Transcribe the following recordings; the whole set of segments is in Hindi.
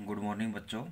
गुड मॉर्निंग बच्चों।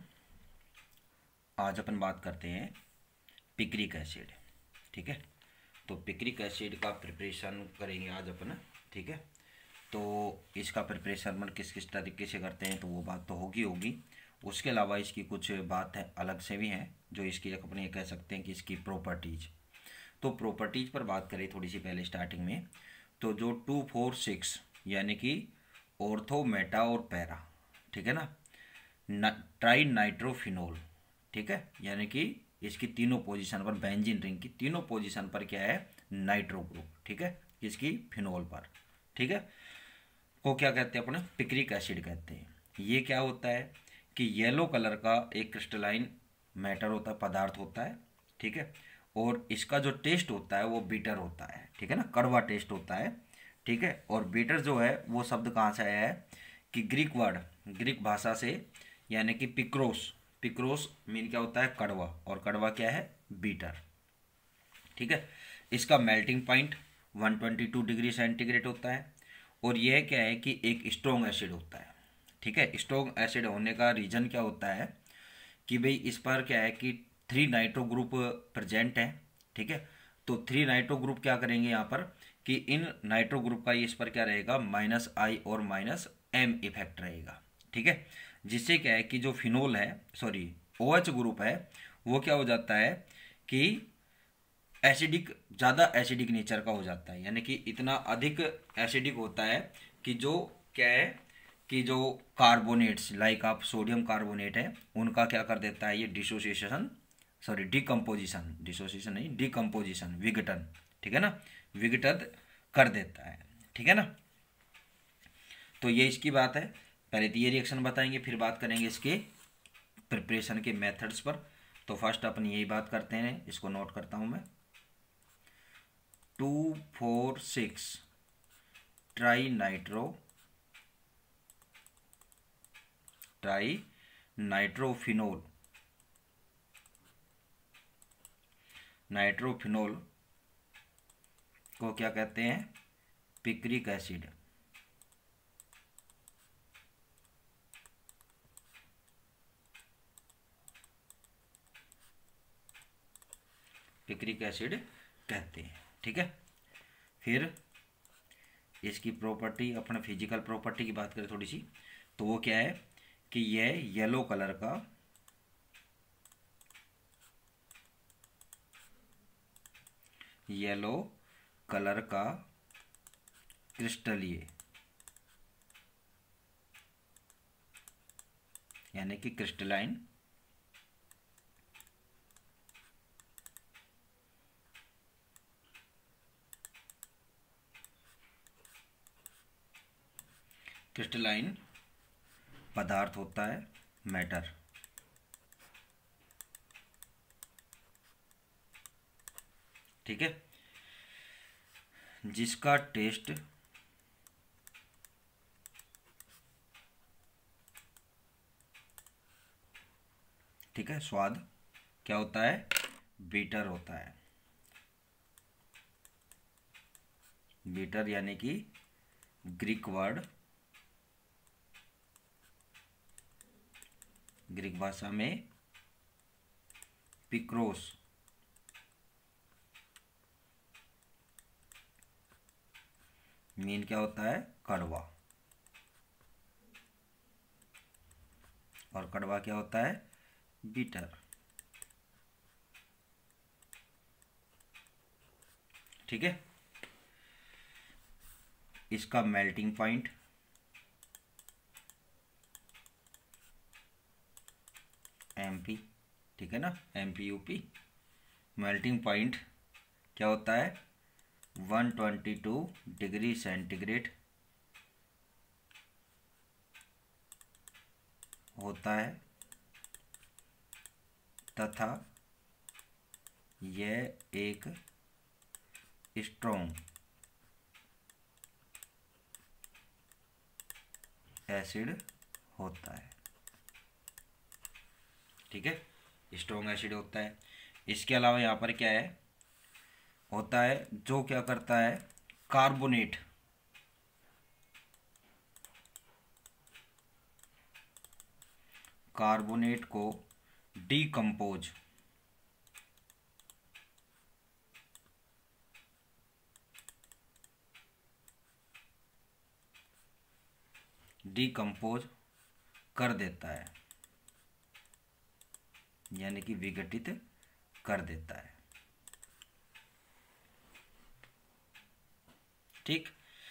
आज अपन बात करते हैं पिक्रिक एसिड। ठीक है, तो पिक्रिक एसिड का प्रिपरेशन करेंगे आज अपन। ठीक है, तो इसका प्रिपरेशन अपन किस किस तरीके से करते हैं तो वो बात तो होगी। उसके अलावा इसकी कुछ बात है अलग से भी हैं जो इसकी अपने कह सकते हैं कि इसकी प्रॉपर्टीज। तो प्रॉपर्टीज पर बात करें थोड़ी सी पहले स्टार्टिंग में, तो जो 2, 4, 6 यानी कि ऑर्थो, मेटा और पैरा, ठीक है ना, ट्राई नाइट्रोफिनोल, ठीक है, यानी कि इसकी तीनों पोजीशन पर, बेंजीन रिंग की तीनों पोजीशन पर क्या है, नाइट्रो ग्रुप, ठीक है, इसकी फिनोल पर, ठीक है, को क्या कहते हैं अपने, पिक्रिक एसिड कहते हैं। ये क्या होता है कि येलो कलर का एक क्रिस्टलाइन मैटर होता है, पदार्थ होता है, ठीक है, और इसका जो टेस्ट होता है वो बीटर होता है, ठीक है ना, कड़वा टेस्ट होता है, ठीक है। और बीटर जो है वो शब्द कहाँ से आया है कि ग्रीक वर्ड, ग्रीक भाषा से, यानी कि पिक्रोस, पिक्रोस मीन क्या होता है, कड़वा, और कड़वा क्या है, बीटर, ठीक है। इसका मेल्टिंग पॉइंट 122 डिग्री सेंटीग्रेड होता है, और यह क्या है कि एक स्ट्रॉन्ग एसिड होता है, ठीक है। स्ट्रॉन्ग एसिड होने का रीज़न क्या होता है कि भाई इस पर क्या है कि 3 नाइट्रो ग्रुप प्रेजेंट हैं, ठीक है। तो 3 नाइट्रो ग्रुप क्या करेंगे यहाँ पर कि इन नाइट्रो ग्रुप का इस पर क्या रहेगा, -I और -M इफेक्ट रहेगा, ठीक है। जिससे क्या है कि जो फिनोल है, सॉरी OH ग्रुप है, वो क्या हो जाता है कि एसिडिक, ज़्यादा एसिडिक नेचर का हो जाता है, यानी कि इतना अधिक एसिडिक होता है कि जो क्या है कि जो कार्बोनेट्स लाइक आप सोडियम कार्बोनेट है उनका क्या कर देता है, ये डिसोसिएशन, सॉरी डिकम्पोजिशन, डिसोसिएशन नहीं, डिकम्पोजिशन, विघटन, ठीक है ना, विघटित कर देता है, ठीक है ना। तो ये इसकी बात है। पहले तो ये रिएक्शन बताएंगे, फिर बात करेंगे इसके प्रिपरेशन के मेथड्स पर। तो फर्स्ट अपन यही बात करते हैं, इसको नोट करता हूँ मैं, 2, 4, 6 ट्राई नाइट्रोफिनोल, नाइट्रोफिनोल को क्या कहते हैं, पिक्रिक एसिड, पिक्रिक एसिड कहते हैं, ठीक है। फिर इसकी प्रॉपर्टी, अपने फिजिकल प्रॉपर्टी की बात करें थोड़ी सी, तो वो क्या है कि यह येलो कलर का, येलो कलर का क्रिस्टलीय, यानी कि क्रिस्टलाइन क्रिस्टलाइन पदार्थ होता है, मैटर, ठीक है, जिसका टेस्ट ठीक है, स्वाद क्या होता है, बीटर होता है, बीटर यानी कि ग्रीक वर्ड, ग्रीक भाषा में पिक्रोस, मीन क्या होता है, कड़वा, और कड़वा क्या होता है, बीटर, ठीक है। इसका मेल्टिंग पॉइंट MP, ठीक है ना, MPUP, मेल्टिंग पॉइंट क्या होता है, 122 डिग्री सेंटीग्रेड होता है, तथा यह एक स्ट्रॉन्ग एसिड होता है, ठीक है, स्ट्रॉन्ग एसिड होता है। इसके अलावा यहाँ पर क्या है, होता है जो क्या करता है, कार्बोनेट, कार्बोनेट को डीकम्पोज कर देता है, यानी कि विघटित कर देता है। ठीक।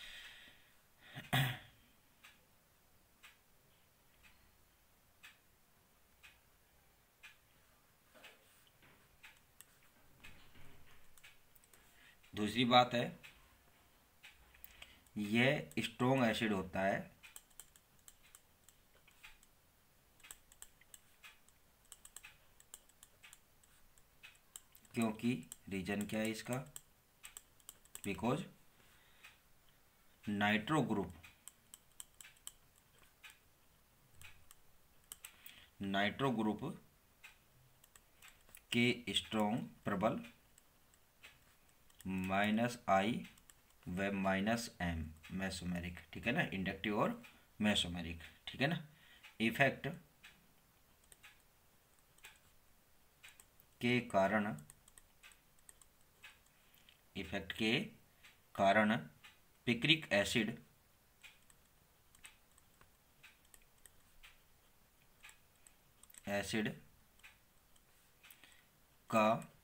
दूसरी बात है, यह स्ट्रॉन्ग एसिड होता है क्योंकि रीजन क्या है इसका, बिकॉज नाइट्रो ग्रुप के स्ट्रॉन्ग प्रबल -I व -M मेसोमेरिक, ठीक है ना, इंडक्टिव और मेसोमेरिक, ठीक है ना। इफेक्ट के कारण पिक्रिक एसिड का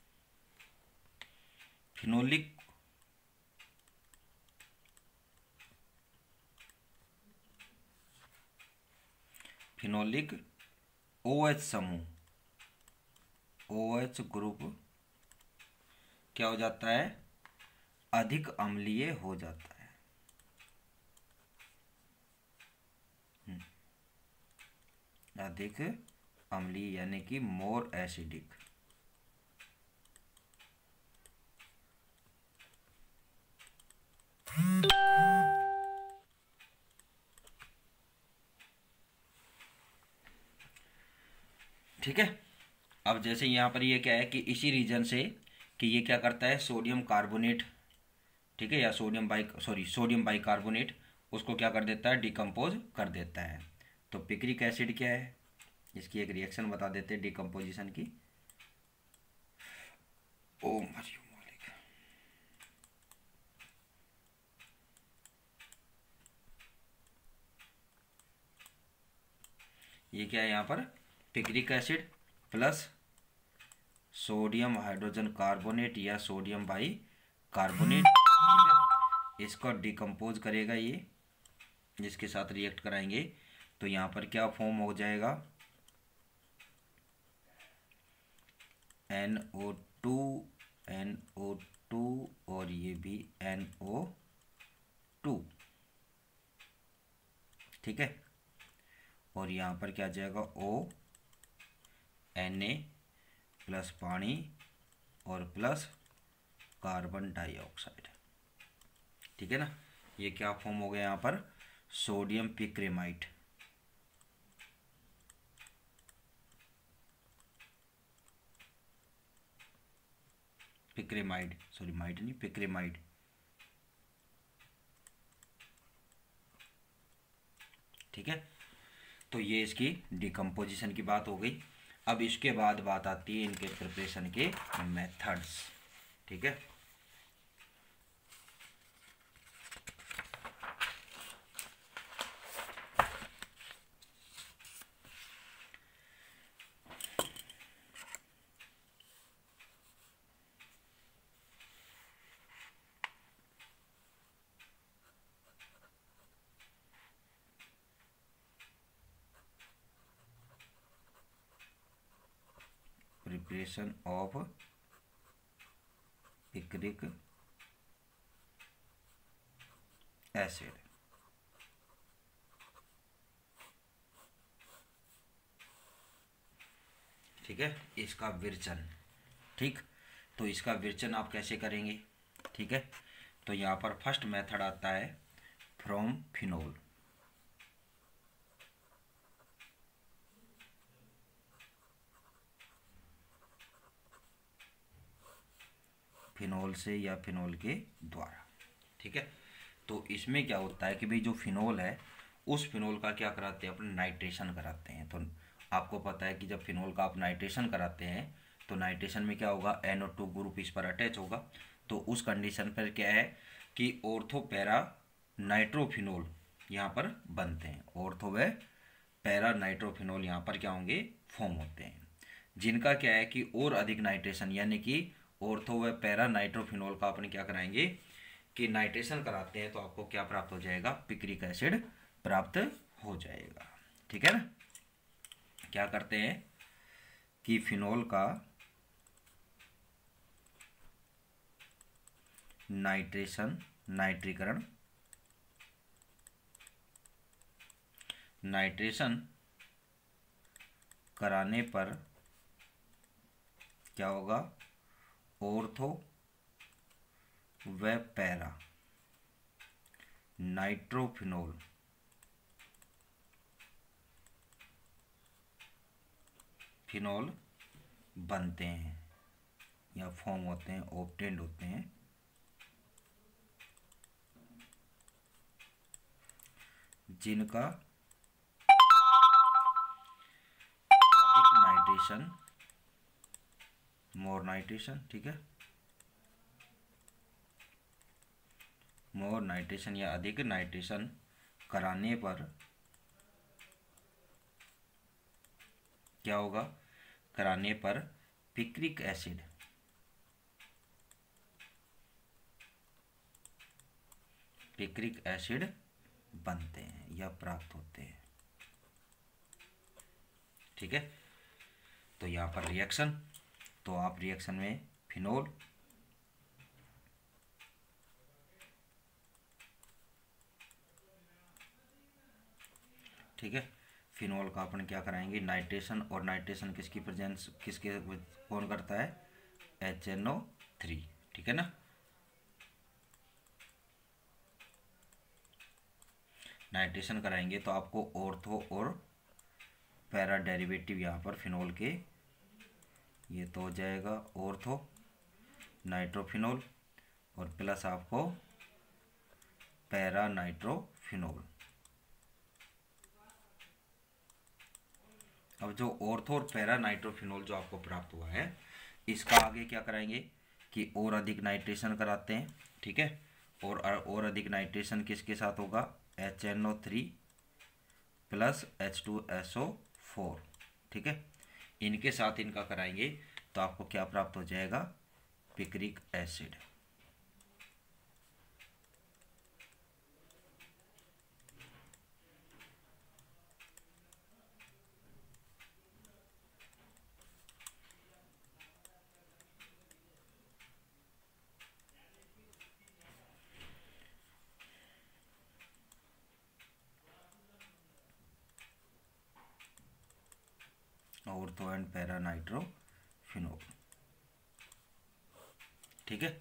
फिनोलिक OH समूह, OH ग्रुप क्या हो जाता है, अधिक अम्लीय हो जाता है। अधिक अम्लीय यानी कि मोर एसिडिक। ठीक है। अब जैसे यहाँ पर ये क्या है कि इसी रीजन से कि ये क्या करता है, सोडियम कार्बोनेट, ठीक है, या सोडियम बाइकार्बोनेट, उसको क्या कर देता है, डिकम्पोज कर देता है। तो पिक्रिक एसिड क्या है, इसकी एक रिएक्शन बता देते हैं डिकम्पोजिशन की। ये क्या है यहाँ पर, picric acid plus sodium hydrogen carbonate या सोडियम बाइकार्बोनेट, इसको डिकम्पोज करेगा ये, जिसके साथ रिएक्ट कराएंगे। तो यहाँ पर क्या फॉर्म हो जाएगा, NO2 और ये भी NO2, ठीक है। और यहाँ पर क्या आ जाएगा, Na प्लस पानी और प्लस कार्बन डाइऑक्साइड, ठीक है ना। ये क्या फॉर्म हो गया यहाँ पर, सोडियम पिक्रेमाइड। पिक्रेमाइड, ठीक है। तो ये इसकी डिकम्पोजिशन की बात हो गई। अब इसके बाद बात आती है इनके प्रिपरेशन के मेथड्स, ठीक है। प्रिपरेशन ऑफ पिक्रिक एसिड, ठीक है। इसका विरचन, ठीक। तो इसका विरचन आप कैसे करेंगे, ठीक है। तो यहाँ पर फर्स्ट मेथड आता है फ्रॉम फिनोल, फिनोल से या फिनोल के द्वारा, ठीक है। तो इसमें क्या होता है कि भाई जो फिनोल है, उस फिनोल का क्या कराते हैं, अपने नाइट्रेशन कराते हैं। तो आपको पता है कि जब फिनोल का आप नाइट्रेशन कराते हैं तो नाइट्रेशन में क्या होगा, NO2 ग्रुप इस पर अटैच होगा। तो उस कंडीशन पर क्या है कि ऑर्थो पैरा नाइट्रोफिनोल यहाँ पर बनते हैं। ऑर्थो व पैरा नाइट्रोफिनोल यहाँ पर क्या होंगे, फॉर्म होते हैं, जिनका क्या है कि और अधिक नाइट्रेशन यानी कि ऑर्थो व पैरा नाइट्रोफिनोल का अपन क्या कराएंगे कि नाइट्रेशन कराते हैं तो आपको क्या प्राप्त हो जाएगा, पिक्रिक एसिड प्राप्त हो जाएगा। ठीक है ना। क्या करते हैं कि फिनोल का नाइट्रेशन नाइट्रीकरण नाइट्रेशन कराने पर क्या होगा, ऑर्थो व पैरा नाइट्रोफिनोल फिनोल बनते हैं या फॉर्म होते हैं, ऑब्टेंड होते हैं, जिनका अधिक नाइट्रेशन, मोर नाइट्रेशन, ठीक है, मोर नाइट्रेशन या अधिक नाइट्रेशन कराने पर क्या होगा, कराने पर पिक्रिक एसिड बनते हैं या प्राप्त होते हैं। ठीक है। तो यहाँ पर रिएक्शन, तो आप रिएक्शन में फिनोल ठीक है, फिनोल का अपन क्या कराएंगे, नाइट्रेशन, और नाइट्रेशन किसकी प्रेजेंस किसके कौन करता है, HNO3। ठीक है ना। नाइट्रेशन कराएंगे तो आपको ऑर्थो और पैरा डेरिवेटिव यहाँ पर फिनोल के, ये तो हो जाएगा ऑर्थो नाइट्रोफिनोल और प्लस आपको पैरा नाइट्रोफिनोल। अब जो ऑर्थो और पैरा नाइट्रोफिनोल जो आपको प्राप्त हुआ है, इसका आगे क्या कराएंगे कि और अधिक नाइट्रेशन कराते हैं। ठीक है। और अधिक नाइट्रेशन किसके साथ होगा, HNO3 प्लस H2SO4। ठीक है। इनके साथ इनका कराएंगे तो आपको क्या प्राप्त हो जाएगा, picric acid. Ortho and para nitrophenol. ठीक है।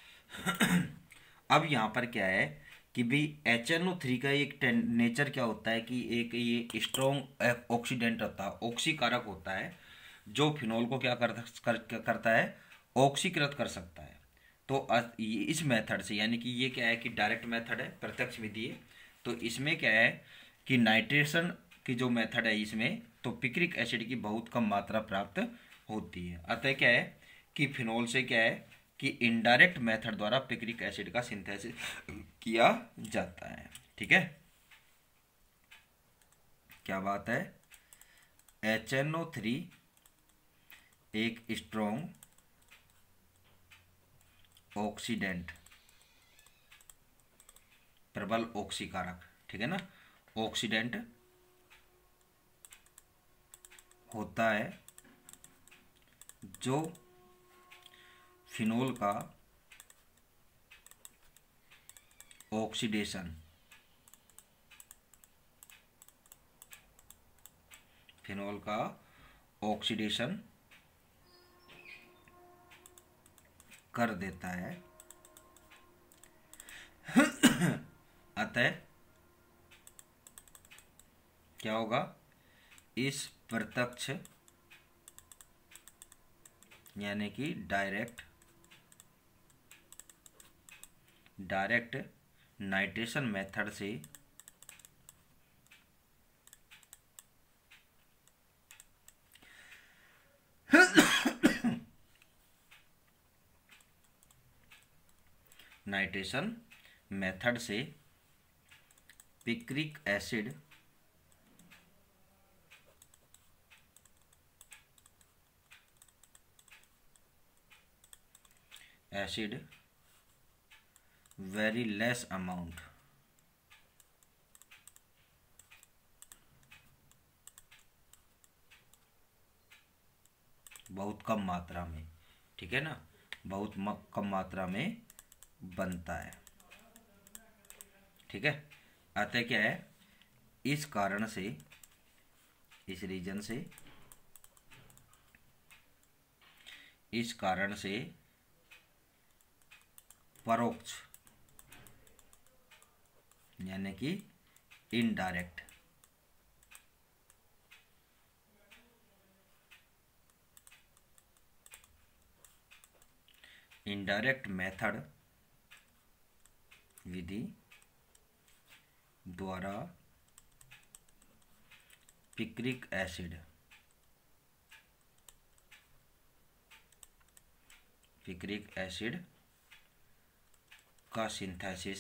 अब यहाँ पर क्या है कि भाई HNO3 का एक नेचर क्या होता है कि एक ये स्ट्रॉन्ग ऑक्सीडेंट होता है, ऑक्सीकारक होता है, जो फिनोल को क्या करता है, ऑक्सीकृत कर सकता है। तो इस मेथड से, यानी कि ये क्या है कि डायरेक्ट मेथड है, प्रत्यक्ष विधि है, तो इसमें क्या है कि नाइट्रेशन की जो मेथड है इसमें तो पिक्रिक एसिड की बहुत कम मात्रा प्राप्त होती है। अतः क्या है कि फिनोल से क्या है कि इनडायरेक्ट मेथड द्वारा पिक्रिक एसिड का सिंथेसिस किया जाता है। ठीक है। क्या बात है, HNO3 एक स्ट्रॉन्ग ऑक्सीडेंट, प्रबल ऑक्सीकारक, ठीक है ना, ऑक्सीडेंट होता है जो फिनोल का ऑक्सीडेशन, फिनोल का ऑक्सीडेशन कर देता है। अतः क्या होगा, इस प्रत्यक्ष यानी कि डायरेक्ट नाइट्रेशन मेथड से नाइट्रेशन मेथड से picric acid very less amount बहुत कम मात्रा में, ठीक है ना, बहुत कम मात्रा में बनता है, ठीक है। अतः क्या है, इस कारण से, इस रीजन से, इस कारण से परोक्ष यानी कि इनडायरेक्ट मेथड विधि द्वारा पिक्रिक एसिड का सिंथेसिस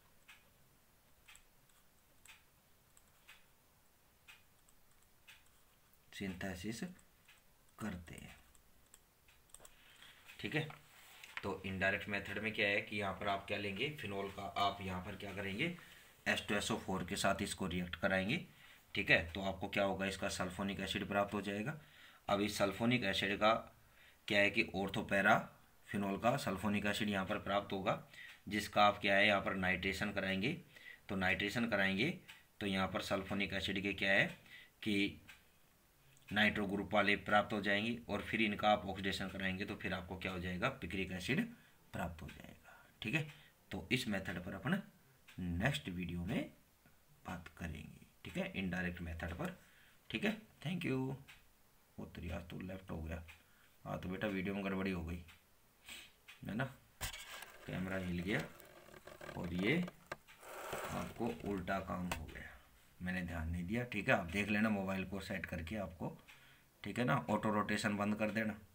करते हैं, ठीक है। तो इनडायरेक्ट मेथड में क्या है कि यहाँ पर आप क्या लेंगे, फिनोल का आप यहाँ पर क्या करेंगे, H2SO4 के साथ इसको रिएक्ट कराएंगे, ठीक है। तो आपको क्या होगा, इसका सल्फोनिक एसिड प्राप्त हो जाएगा। अब इस सल्फोनिक एसिड का क्या है कि ऑर्थोपैरा फिनोल का सल्फोनिक एसिड यहाँ पर प्राप्त होगा, जिसका आप क्या है यहाँ पर नाइट्रेशन कराएंगे। तो नाइट्रेशन कराएंगे तो यहाँ पर सल्फोनिक एसिड के क्या है कि नाइट्रो ग्रुप वाले प्राप्त हो जाएंगे, और फिर इनका आप ऑक्सीडेशन कराएंगे तो फिर आपको क्या हो जाएगा, पिक्रिक एसिड प्राप्त हो जाएगा, ठीक है। तो इस मेथड पर अपन नेक्स्ट वीडियो में बात करेंगे, ठीक है, इनडायरेक्ट मेथड पर, ठीक है। Thank you. वो तो यार तो लेफ्ट हो गया, हाँ तो बेटा वीडियो में गड़बड़ी हो गई है ना, कैमरा हिल गया और ये आपको उल्टा काम हो गया, मैंने ध्यान नहीं दिया, ठीक है। आप देख लेना मोबाइल को सेट करके आपको, ठीक है ना, ऑटो रोटेशन बंद कर देना।